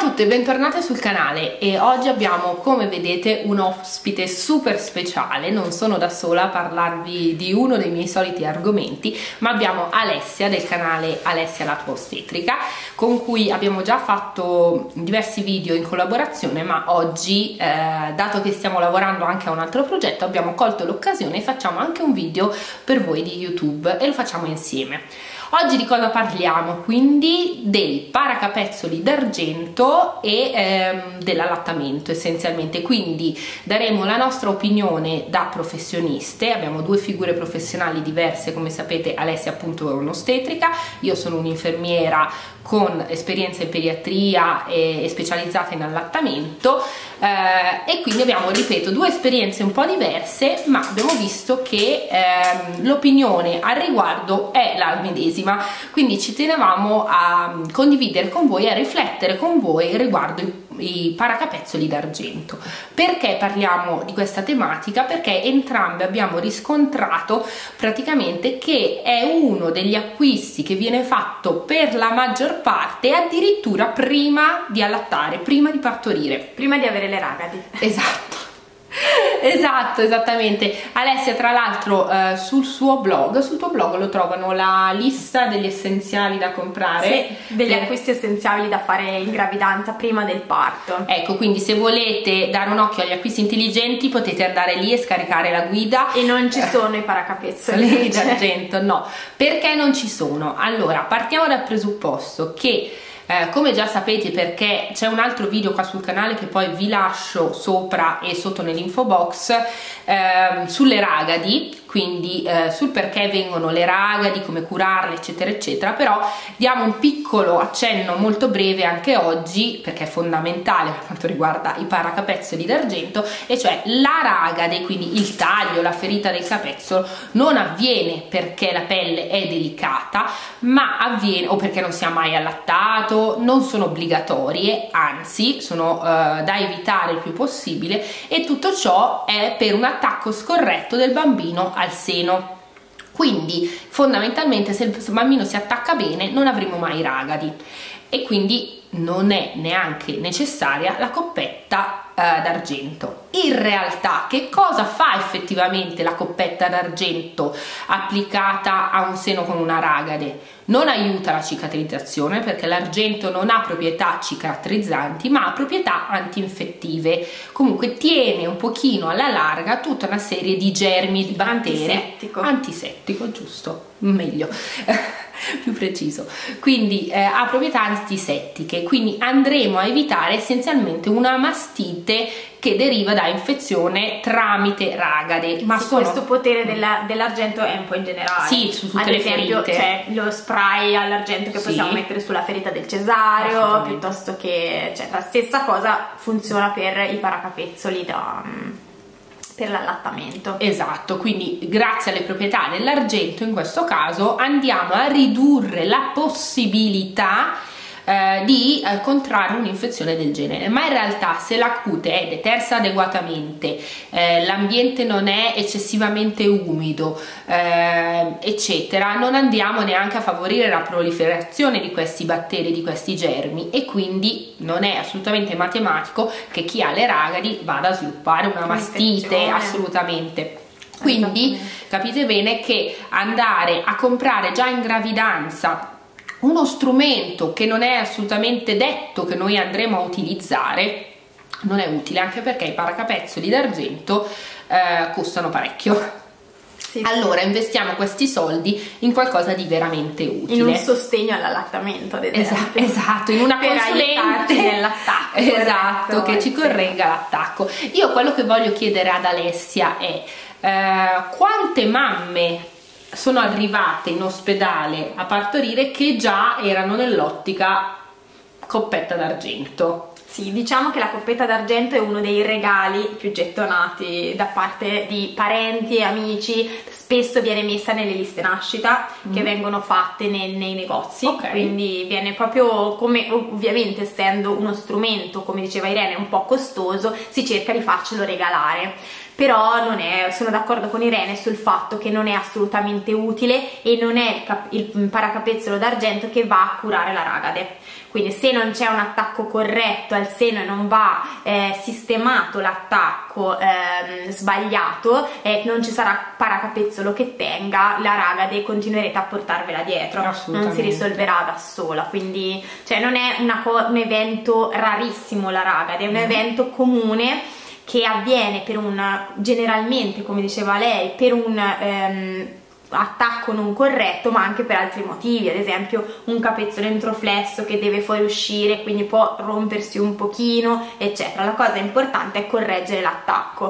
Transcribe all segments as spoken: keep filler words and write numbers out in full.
tutte e bentornate sul canale e oggi abbiamo, come vedete, un ospite super speciale. Non sono da sola a parlarvi di uno dei miei soliti argomenti, ma abbiamo Alessia del canale Alessia la tua ostetrica, con cui abbiamo già fatto diversi video in collaborazione, ma oggi, eh, dato che stiamo lavorando anche a un altro progetto, abbiamo colto l'occasione e facciamo anche un video per voi di YouTube e lo facciamo insieme. Oggi di cosa parliamo? Quindi dei paracapezzoli d'argento e ehm, dell'allattamento essenzialmente, quindi daremo la nostra opinione da professioniste. Abbiamo due figure professionali diverse, come sapete. Alessia appunto è un'ostetrica, io sono un'infermiera con esperienza in pediatria e, e specializzata in allattamento, eh, e quindi abbiamo, ripeto, due esperienze un po' diverse, ma abbiamo visto che ehm, l'opinione al riguardo è la medesima, quindi ci tenevamo a condividere con voi, a riflettere con voi riguardo i i paracapezzoli d'argento. Perché parliamo di questa tematica? Perché entrambe abbiamo riscontrato praticamente che è uno degli acquisti che viene fatto per la maggior parte addirittura prima di allattare, prima di partorire, prima di avere le ragadi. Esatto. Esatto, esattamente. Alessia, tra l'altro, eh, sul suo blog, sul tuo blog lo trovano la lista degli essenziali da comprare, sì, degli per... acquisti essenziali da fare in gravidanza prima del parto. Ecco, quindi se volete dare un occhio agli acquisti intelligenti potete andare lì e scaricare la guida. E non ci sono i paracapezzoli d'argento, no. Perché non ci sono? Allora, partiamo dal presupposto che Eh, come già sapete, perché c'è un altro video qua sul canale che poi vi lascio sopra e sotto nell'info box, eh, sulle ragadi, quindi eh, sul perché vengono le ragadi, come curarle, eccetera eccetera. Però diamo un piccolo accenno molto breve anche oggi, perché è fondamentale per quanto riguarda i paracapezzoli d'argento, e cioè la ragade, quindi il taglio, la ferita del capezzolo, non avviene perché la pelle è delicata, ma avviene o perché non si è mai allattato. Non sono obbligatorie, anzi sono uh, da evitare il più possibile, e tutto ciò è per un attacco scorretto del bambino al seno. Quindi fondamentalmente, se il bambino si attacca bene, non avremo mai ragadi, e quindi non è neanche necessaria la coppetta uh, d'argento. In realtà, che cosa fa effettivamente la coppetta d'argento applicata a un seno con una ragade? Non aiuta la cicatrizzazione, perché l'argento non ha proprietà cicatrizzanti ma ha proprietà antinfettive. Comunque tiene un pochino alla larga tutta una serie di germi, di batteri. Antisettico. Antisettico, giusto, meglio, più preciso. Quindi eh, ha proprietà antisettiche, quindi andremo a evitare essenzialmente una mastite che deriva da infezione tramite ragade. Ma sì, sono... questo potere dell'argento è un po' in generale. Sì, su tutte ad le esempio ferite. C'è lo spray all'argento che sì. possiamo mettere sulla ferita del cesareo, piuttosto che, cioè, la stessa cosa funziona per i paracapezzoli da, per l'allattamento. Esatto, quindi grazie alle proprietà dell'argento in questo caso andiamo a ridurre la possibilità Eh, di eh, contrarre un'infezione del genere. Ma in realtà, se la cute è detersa adeguatamente, eh, l'ambiente non è eccessivamente umido, eh, eccetera, non andiamo neanche a favorire la proliferazione di questi batteri, di questi germi, e quindi non è assolutamente matematico che chi ha le ragadi vada a sviluppare una mastite, assolutamente. Quindi capite bene che andare a comprare già in gravidanza uno strumento che non è assolutamente detto che noi andremo a utilizzare non è utile, anche perché i paracapezzoli d'argento eh, costano parecchio. Sì. Allora investiamo questi soldi in qualcosa di veramente utile, in un sostegno all'allattamento, ad esempio. Esatto, in una per consulente nell'attacco, esatto, corretto, che ci corregga l'attacco. Io quello che voglio chiedere ad Alessia è eh, quante mamme sono arrivate in ospedale a partorire che già erano nell'ottica coppetta d'argento. Sì, diciamo che la coppetta d'argento è uno dei regali più gettonati da parte di parenti e amici. Spesso viene messa nelle liste nascita mm. che vengono fatte nei, nei negozi, okay. Quindi viene proprio come, ovviamente essendo uno strumento, come diceva Irene, un po' costoso, si cerca di farcelo regalare. però non è, sono d'accordo con Irene sul fatto che non è assolutamente utile e non è il, il paracapezzolo d'argento che va a curare la ragade. Quindi se non c'è un attacco corretto al seno e non va eh, sistemato l'attacco eh, sbagliato, eh, non ci sarà paracapezzolo che tenga, la ragade continuerete a portarvela dietro, non si risolverà da sola. Quindi cioè, non è una un evento rarissimo la ragade, è un mm. evento comune che avviene per un, generalmente, come diceva lei, per un ehm, attacco non corretto, ma anche per altri motivi, ad esempio un capezzolo entroflesso che deve fuoriuscire, quindi può rompersi un pochino, eccetera. La cosa importante è correggere l'attacco.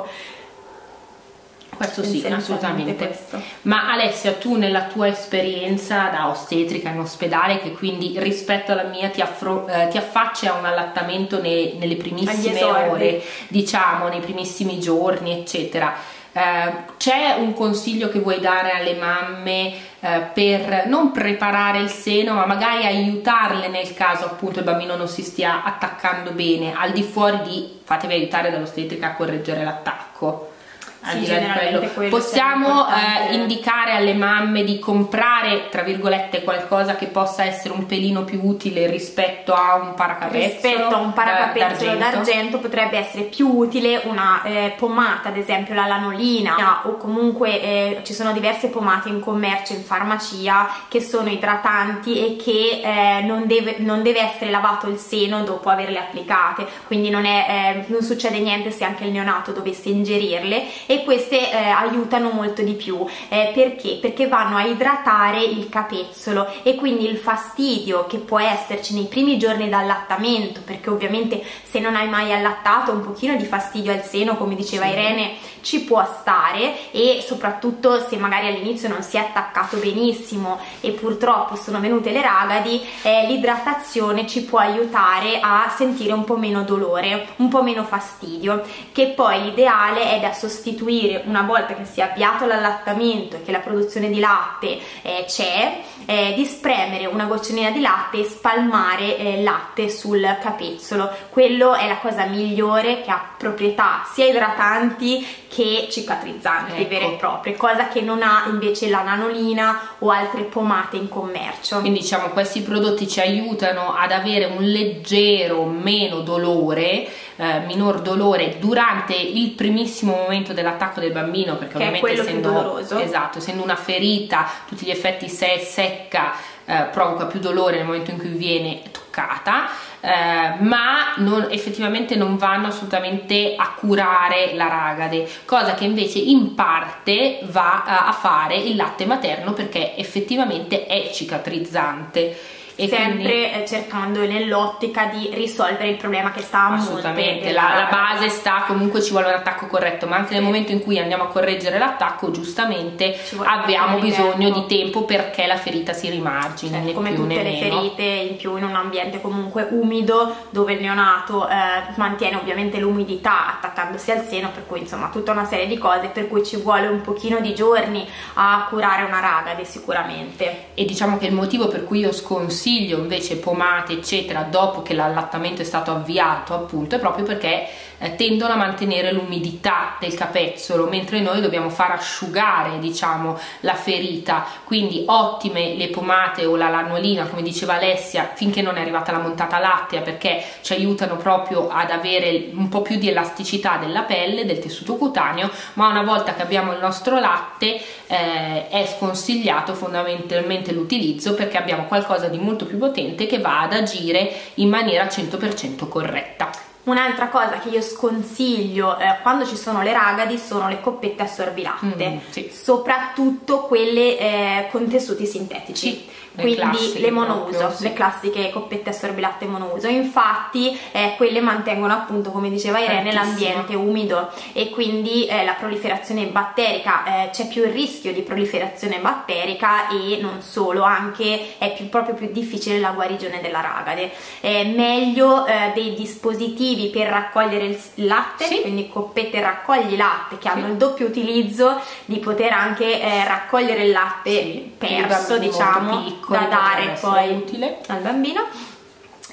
Questo sì, assolutamente. Questo. Ma Alessia, tu nella tua esperienza da ostetrica in ospedale, che quindi rispetto alla mia ti, affro eh, ti affacci a un allattamento ne nelle primissime ore, diciamo, nei primissimi giorni, eccetera, Uh, c'è un consiglio che vuoi dare alle mamme uh, per non preparare il seno, ma magari aiutarle nel caso appunto il bambino non si stia attaccando bene, al di fuori di fatevi aiutare dall'ostetrica a correggere l'attacco? Sì, generalmente quello possiamo eh, indicare alle mamme di comprare tra virgolette qualcosa che possa essere un pelino più utile rispetto a un paracapezzolo? Rispetto a un paracapezzolo d'argento potrebbe essere più utile una eh, pomata, ad esempio la lanolina, o comunque eh, ci sono diverse pomate in commercio in farmacia che sono idratanti e che eh, non, deve, non deve essere lavato il seno dopo averle applicate, quindi non, è, eh, non succede niente se anche il neonato dovesse ingerirle, e queste eh, aiutano molto di più. Eh, perché? Perché vanno a idratare il capezzolo, e quindi il fastidio che può esserci nei primi giorni d'allattamento, perché ovviamente se non hai mai allattato un pochino di fastidio al seno, come diceva sì. Irene, ci può stare, e soprattutto se magari all'inizio non si è attaccato benissimo e purtroppo sono venute le ragadi, eh, l'idratazione ci può aiutare a sentire un po' meno dolore, un po' meno fastidio, che poi l'ideale è da sostituire una volta che si è avviato l'allattamento e che la produzione di latte eh, c'è, eh, di spremere una gocciolina di latte e spalmare eh, latte sul capezzolo. Quello è la cosa migliore, che ha proprietà sia idratanti che cicatrizzanti, ecco, vere e proprie, cosa che non ha invece la nanolina o altre pomate in commercio. Quindi diciamo questi prodotti ci aiutano ad avere un leggero meno dolore, eh, minor dolore durante il primissimo momento dell'attacco del bambino, perché che ovviamente essendo, esatto, essendo una ferita, tutti gli effetti, se è secca eh, provoca più dolore nel momento in cui viene toccata, eh, ma non, effettivamente non vanno assolutamente a curare la ragade, cosa che invece in parte va a, a fare il latte materno, perché effettivamente è cicatrizzante. E sempre quindi, cercando nell'ottica di risolvere il problema che sta assolutamente la, la base sta, comunque ci vuole un attacco corretto, ma anche sì. nel momento in cui andiamo a correggere l'attacco, giustamente abbiamo bisogno tempo. di tempo perché la ferita si rimargini, cioè, come tutte le ferite, in più in un ambiente comunque umido dove il neonato eh, mantiene ovviamente l'umidità attaccandosi al seno, per cui insomma tutta una serie di cose per cui ci vuole un pochino di giorni a curare una ragade sicuramente. E diciamo che il motivo per cui io sconsiglio invece pomate eccetera dopo che l'allattamento è stato avviato appunto è proprio perché eh, tendono a mantenere l'umidità del capezzolo, mentre noi dobbiamo far asciugare diciamo la ferita, quindi ottime le pomate o la lanolina come diceva Alessia finché non è arrivata la montata lattea, perché ci aiutano proprio ad avere un po' più di elasticità della pelle, del tessuto cutaneo, ma una volta che abbiamo il nostro latte eh, è sconsigliato fondamentalmente l'utilizzo, perché abbiamo qualcosa di molto più potente che va ad agire in maniera cento per cento corretta. Un'altra cosa che io sconsiglio eh, quando ci sono le ragadi sono le coppette assorbilatte, mm, sì. soprattutto quelle eh, con tessuti sintetici. Sì. Quindi le monouso, proprio, sì. le classiche coppette assorbilatte monouso. Infatti eh, quelle mantengono appunto, come diceva Irene, l'ambiente umido, e quindi eh, la proliferazione batterica, eh, c'è più il rischio di proliferazione batterica, e non solo, anche è più, proprio più difficile la guarigione della ragade. È meglio eh, dei dispositivi per raccogliere il latte, sì. quindi coppette raccogli latte che sì. hanno il doppio utilizzo di poter anche eh, raccogliere il latte sì. perso, diciamo, da dare poi utile al bambino.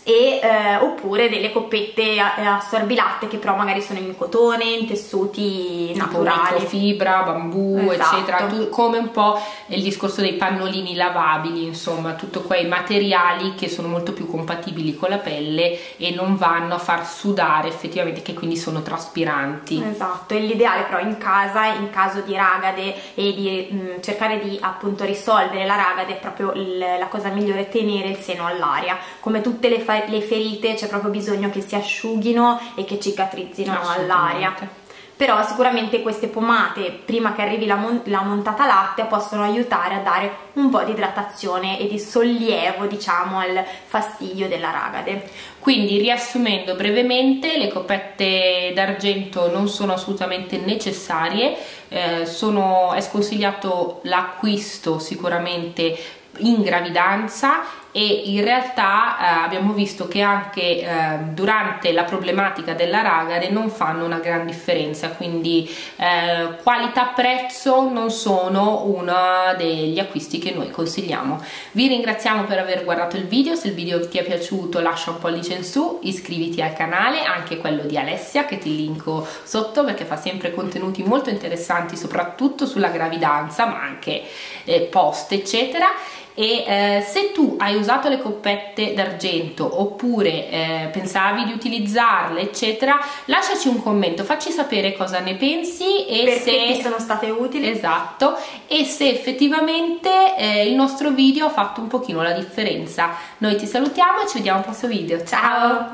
e eh, oppure delle coppette assorbilatte che però magari sono in cotone, in tessuti tipo naturali, microfibra, bambù, esatto. eccetera, tu, come un po' il discorso dei pannolini lavabili, insomma tutti quei materiali che sono molto più compatibili con la pelle e non vanno a far sudare effettivamente, che quindi sono traspiranti. Esatto, e l'ideale però in casa, in caso di ragade e di mh, cercare di appunto risolvere la ragade, è proprio il, la cosa migliore tenere il seno all'aria. Come tutte le, le ferite c'è proprio bisogno che si asciughino e che cicatrizzino all'aria. Però sicuramente queste pomate, prima che arrivi la, mon la montata lattea, possono aiutare a dare un po' di idratazione e di sollievo, diciamo, al fastidio della ragade. Quindi, riassumendo brevemente, le coppette d'argento non sono assolutamente necessarie, eh, sono, è sconsigliato l'acquisto sicuramente in gravidanza, e in realtà eh, abbiamo visto che anche eh, durante la problematica della ragade non fanno una gran differenza, quindi eh, qualità-prezzo non sono uno degli acquisti che noi consigliamo. Vi ringraziamo per aver guardato il video. Se il video ti è piaciuto lascia un pollice in su, iscriviti al canale, anche quello di Alessia che ti linko sotto perché fa sempre contenuti molto interessanti soprattutto sulla gravidanza, ma anche eh, post eccetera. E eh, se tu hai usato le coppette d'argento oppure eh, pensavi di utilizzarle eccetera, lasciaci un commento, facci sapere cosa ne pensi e perché se ti sono state utili. Esatto, e se effettivamente eh, il nostro video ha fatto un pochino la differenza. Noi ti salutiamo e ci vediamo al prossimo video. Ciao!